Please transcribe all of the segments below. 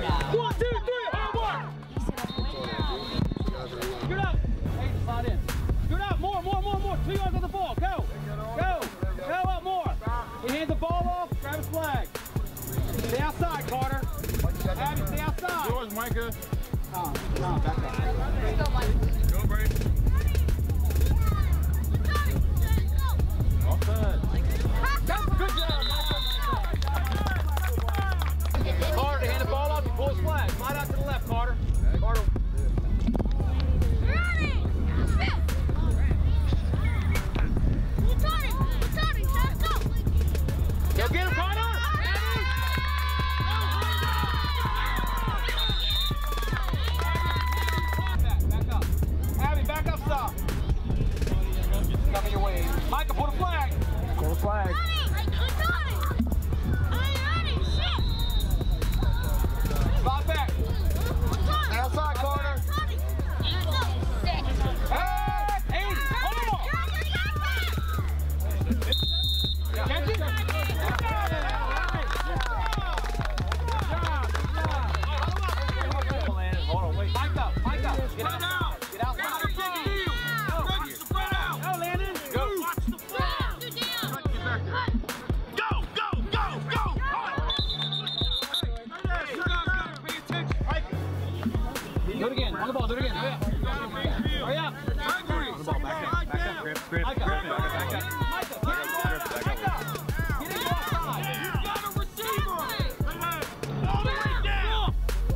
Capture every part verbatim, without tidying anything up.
One, two, three, hard work. Get up. Hey, slide in. Get up, more, more, more, more. Two yards on the ball. Go. Go. Go up more. He hands the ball off, grab his flag. Stay outside, Carter. Abby, stay outside. Yours, Micah. Oh, no, back up. Let's go, Mike. Go, Brady. All good. Good job, Micah. Carter, to hand the ball off, you pull his flag. Slide out to the left, Carter. Carter. Go get him, Carter! Back up. Abby, back up, stop. Coming your way. Micah, pull the flag. Pull the flag. Slide back. Outside, Carter. Hey, eighty. Hold on. Catch it. Hold on, wait. Mike up, Mike up. Get out. Get outside. Go, Landon. Go. Go, go, go, go! You guys gotta pay attention. Do it again. On the ball. Do it again. Hurry up. Hurry up. On the ball. Back up. Back up. Grip, grip, grip. Back up. Back up. Back up. Get in the outside. You got a receiver! All the way down!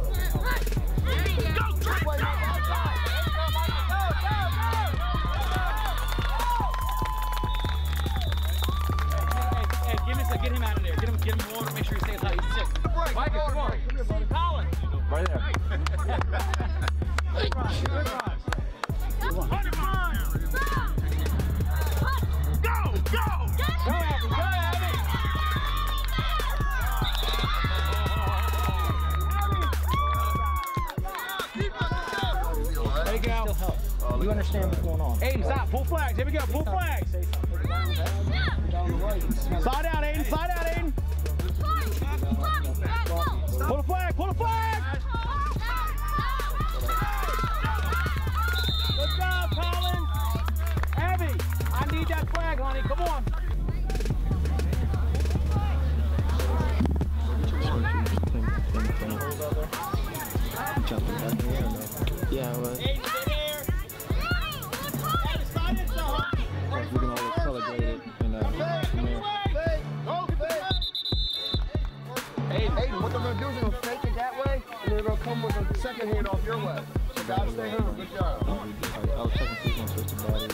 Go, Trent! Go! Hey, give me some, get him out of there. Get him, get him water. Make sure he stays out. He's sick. Micah, come on. Colin. Right there. Good drive. Good drive. Go, go! Go, Abby. Go, Abby. There you go. You understand what's going on? Aiden, stop. Pull flags. Here we go. Pull flags. Slide out, Aiden. Slide out, Aiden. Pull the flag. Pull the flag. Good job, Colin. Abby, I need that flag, honey. Come on. Yeah, well, Aiden, stay there. Abby, slide in, son. we can always celebrate it and uh, come here. Aiden, what they're going to do is they're going to fake it that way, and they're going to come with a second hand off your way. So gotta stay home. Good job. I was checking if he's going to switch the batteries.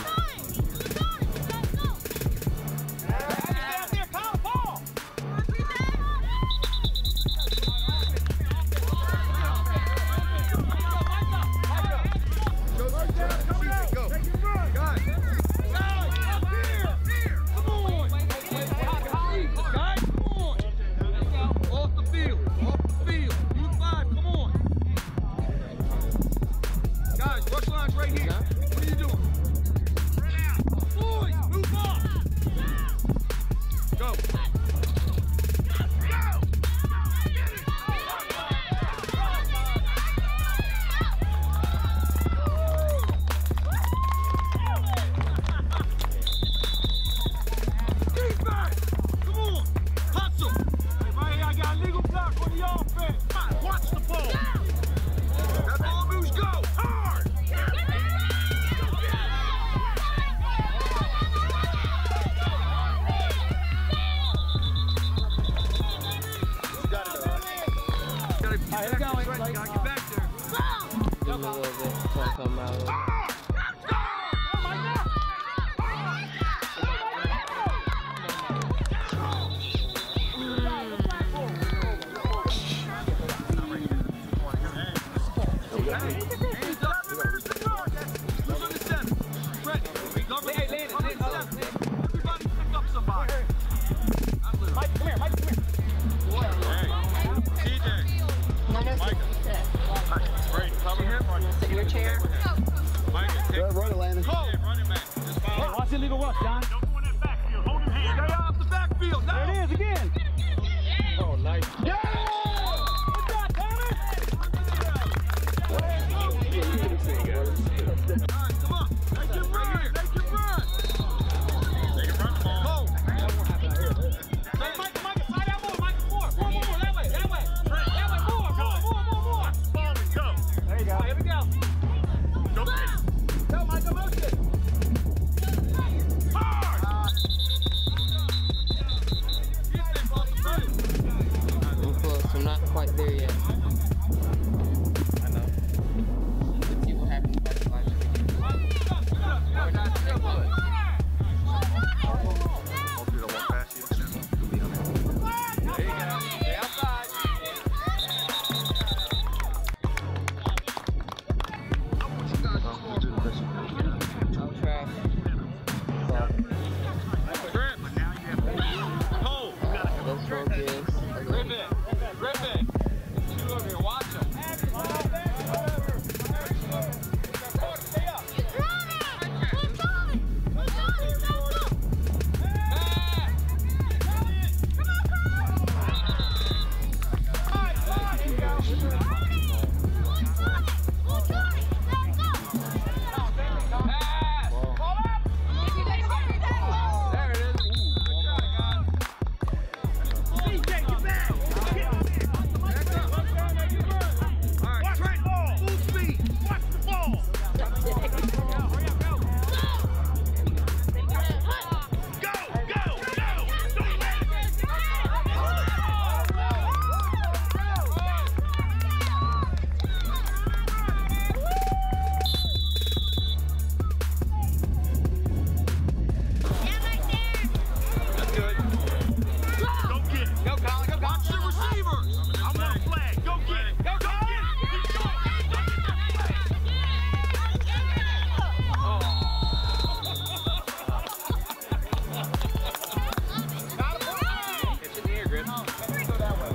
Sit in your chair. quite there yet. I know. Let's see what happens if I slide it. We're not sure what. Hopefully they'll walk past you and then you'll be on it. There you go. Stay outside. You do the best you can. I'll try. Grip. But now you have to Uh, hold. let's focus. Grip it. Grip it. Two over here. Watch them. Stay up. There it is. All right, Trent, full speed. Watch the ball. Go, go, go. Don't let That's good. Go get it. Go, Colin. Go, Colin. The receiver. I want a flag. Go get it. Go, go get it. Keep going. Go get that flag. It's in the air, Grip. Go that way.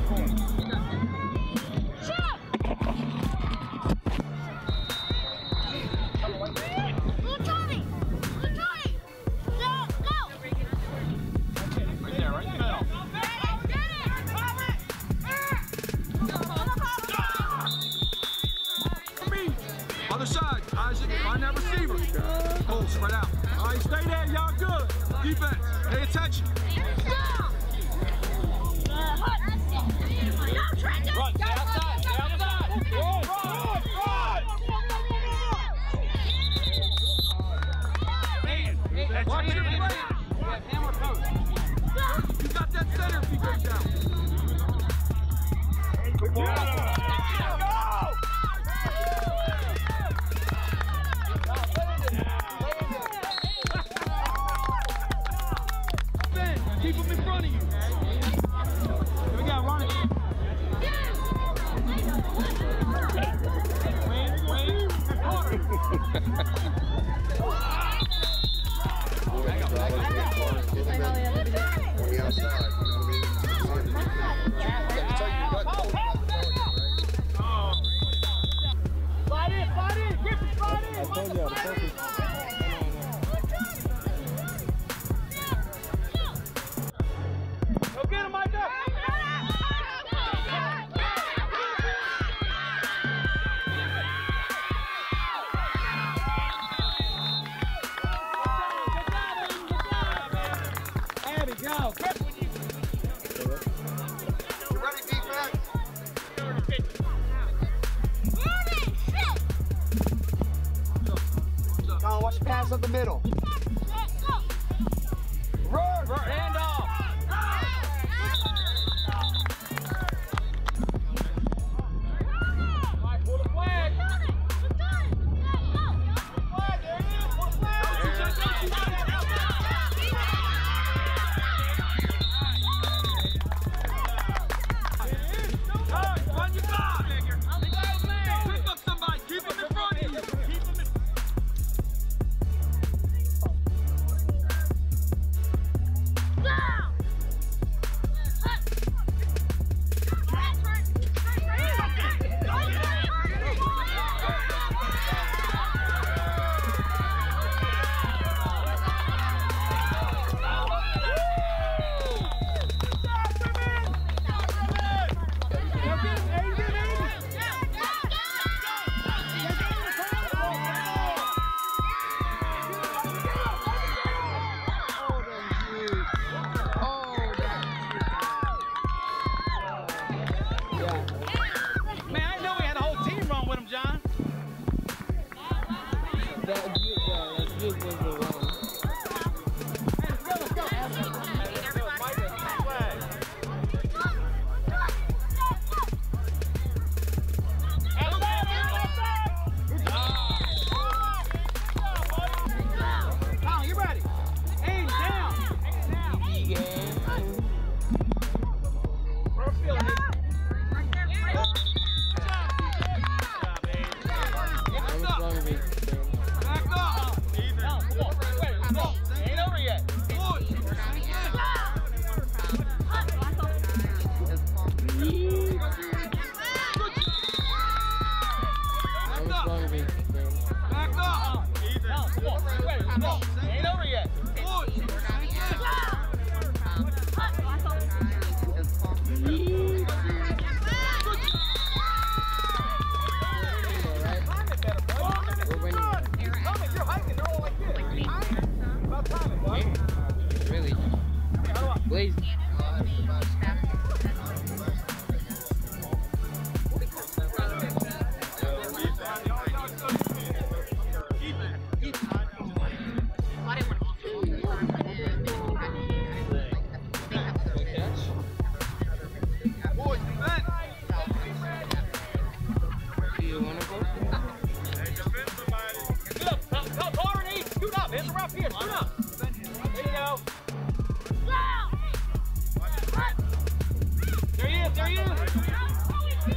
Right there, right in the middle. Me. Other side. Isaac, find that receiver. Cole, spread out. All right, stay there. Y'all good. Defense. Pay attention. Run. Stay outside. Stay outside. Run. Run. Run. Man. Watch your play. Yeah, hammer post. You got that center if you go down. Good ball. Go! Ben, keep him in front of you. Here we go, run it. Win, win, quarter. On the outside. You know what I mean? It's like you got cold. Slide in, slide in, Griffin, slide in. I told y'all to focus. Go get him, Micah. Abby, go. You ready, defense? Colin, watch the pass up the middle. Run! Hand off. Mike, pull the flag. Flag, there it is. Pull the flag. All right, run your block. Pick up somebody. Keep him in front of you. Keep him in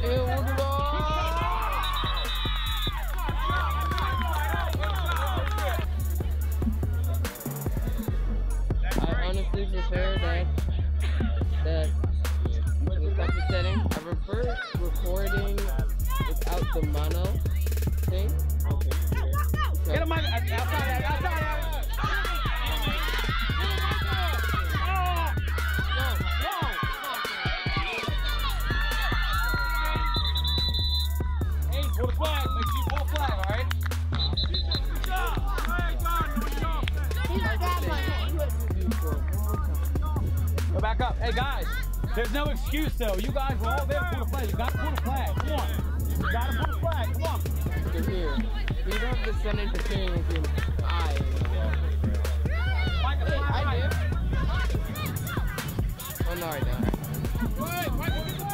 I honestly prefer that that this type of setting. I prefer recording without the mono thing. Get him outside, outside, outside. Pull the flag, make sure you pull the flag, alright? Go back up. Hey guys, there's no excuse though. You guys were all there to pull the flag. You gotta pull the flag. Come on. You gotta pull the flag. Come on. You're here. You don't have to send interfering with your eye. Hey, I do. Oh no, I don't.